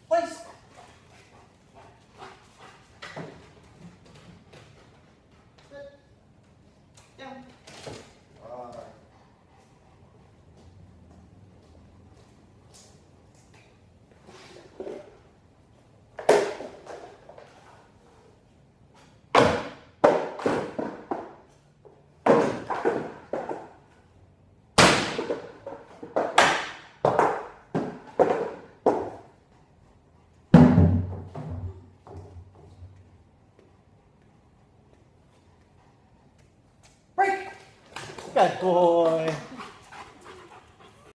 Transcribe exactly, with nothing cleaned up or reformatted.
Place. Sit. Down. All right. Break. Good boy.